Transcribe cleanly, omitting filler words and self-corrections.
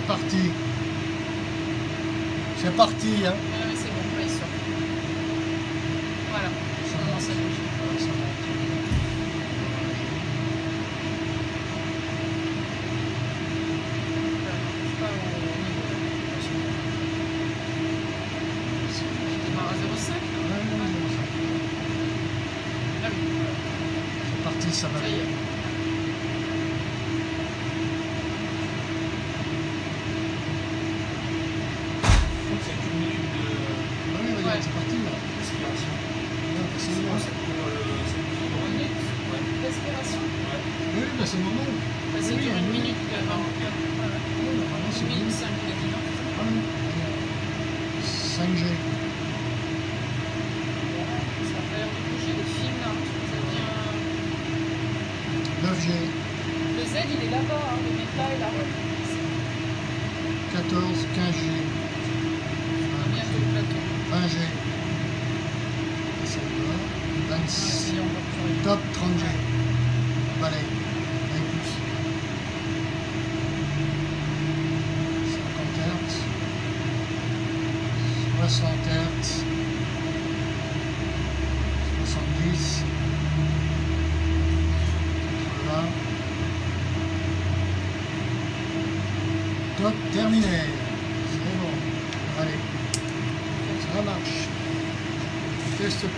parti. C'est parti, hein. Ah oui, c'est bon, là, il sort. Voilà, ça commence à bouger. Ça va. Ça y est. C'est qu'une minute de... Ah oui, Ouais. c'est parti là. respiration. C'est C'est bon. bon, c'est pour le... Minute respiration. Ouais. Oui, bah c'est normal. Bah, c'est Oui, sur une oui. minute avant. Voilà. Oui, normalement, c'est 1 minute bon. 5 minutes. Ah oui. 5G. Ça va faire bouger les fils là. Ça devient... 9G. Le Z il est là-bas, hein. Le métal est là. 14, 15G. Bientôt le plateau. 20G. Ça va. 26. Top 30G. Balai. Avec plus. 50 Hz. 60 Hz. 70. 80. Top terminé. C'est bon. Allez. Ça marche. Test